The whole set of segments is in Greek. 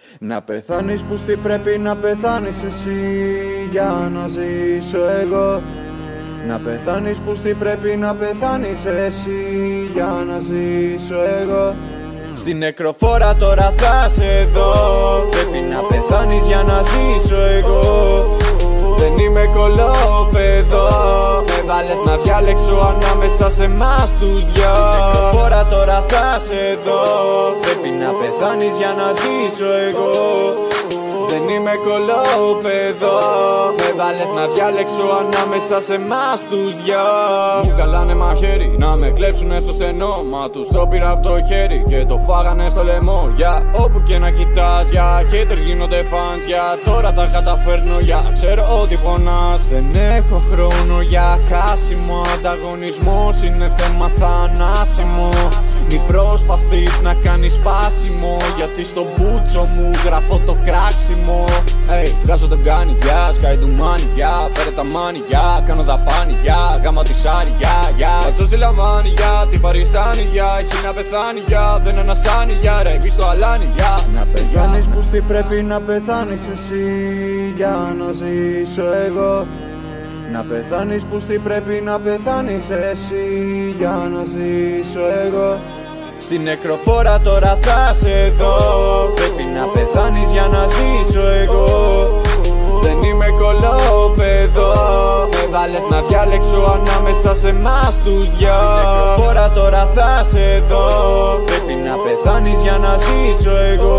Να πεθάνεις που τι πρέπει να πεθάνεις εσύ για να ζήσω εγώ. Να πεθάνεις που τι πρέπει να πεθάνεις εσύ για να ζήσω εγώ. Στην νεκροφόρα τώρα θα σε δω. Πρέπει να πεθάνεις για να ζήσω εγώ. Δεν είμαι κολόπεδο. Με βάλες να διάλεξω ανάμεσα σε εμάς τους δυο. Στην νεκροφόρα τώρα θα σε δω. Πρέπει να πεθάνεις για να ζήσω εγώ. Δεν είμαι κολόπεδο. Με βάλες να διάλεξω ανάμεσα σε εμάς τους δυο. Μου καλάνε μαχαίρι να με κλέψουνε στο στενό. Μα τους το πήρα από το χέρι και το φάγανε στο λαιμό. Για όπου και να κοιτάς, για haters γίνονται fans. Για τώρα τα καταφέρνω, για ξέρω ότι πονάς. Δεν έχω χρόνο για χάσιμο. Ανταγωνισμός είναι θέμα θανάσιμο. Μη προσπαθείς να κάνεις σπάσιμο, γιατί στο μπούτσο μου γράφω το κράξιμο. Βγάζω τον κάνει, σκάει του μάνι, φέρε τα μάνι, κάνω δαπάνι, γάμα τη σάρι, πατσό σε λαμβάνει, την παριστάνει, έχει να πεθάνει, δεν ανασάνει, ρε μπει στο αλάνι, να πεθάνεις που τι πρέπει να πεθάνεις εσύ για να ζήσω εγώ. Να πεθάνεις που τι πρέπει να πεθάνεις εσύ για να ζήσω εγώ. Στην νεκροφόρα τώρα θα σε δω. Πρέπει να πεθάνεις για να ζήσω εγώ. Δεν είμαι κολόπεδο. Με βάλες να διάλεξω ανάμεσα σε εμάς τους δυο. Στην νεκροφόρα τώρα θα σε δω. Πρέπει να πεθάνεις για να ζήσω εγώ.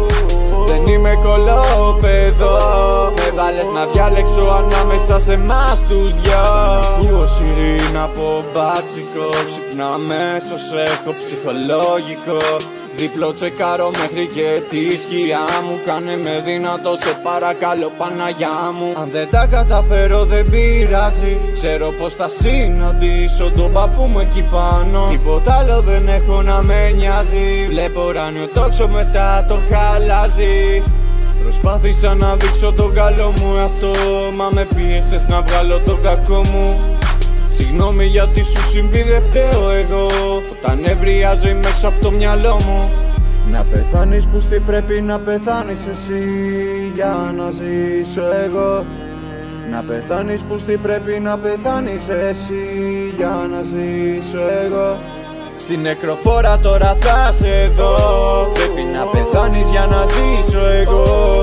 Δεν είμαι κολόπεδο. Με βάλες να διάλεξω ανάμεσα σε εμάς τους δυο. Ακούω σιρήνα από μπάτσικο. Ξυπνά αμέσως, έχω ψυχολόγικο. Διπλό τσεκάρω μέχρι και τη σκιά μου. Κάνε με δυνατό, σε παρακαλώ Παναγιά μου. Αν δεν τα καταφέρω δεν πειράζει. Ξέρω πως θα συναντήσω τον παππού μου εκεί πάνω. Τίποτα άλλο δεν έχω να με νοιάζει. Βλέπω ουράνιο τόξο, μετά το χαλάζει. Προσπάθησα να δείξω τον καλό μου αυτό, μα με πίεσες να βγάλω τον κακό μου. Συγγνώμη γιατί σου συμβεί, δεν φταίω εγώ. Όταν ευριάζω είμαι έξω από το μυαλό μου. Να πεθάνεις που τι πρέπει να πεθάνεις εσύ για να ζήσω εγώ. Να πεθάνεις που τι πρέπει να πεθάνεις εσύ για να ζήσω εγώ. Στην νεκροφόρα τώρα θα σε δω. Πρέπει να πεθάνεις για να ζήσω εγώ.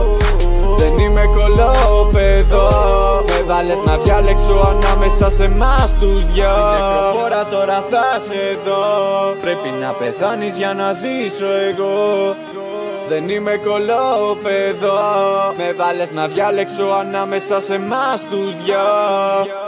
Δεν είμαι κολόπεδο. Με βάλες να διάλεξω ανάμεσα σε εμάς τους δυο. Στην νεκροφόρα τώρα θα σε δω. Πρέπει να πεθάνεις για να ζήσω εγώ. Δεν είμαι κολόπεδο. Με βάλες να διάλεξω ανάμεσα σε εμάς τους δυο.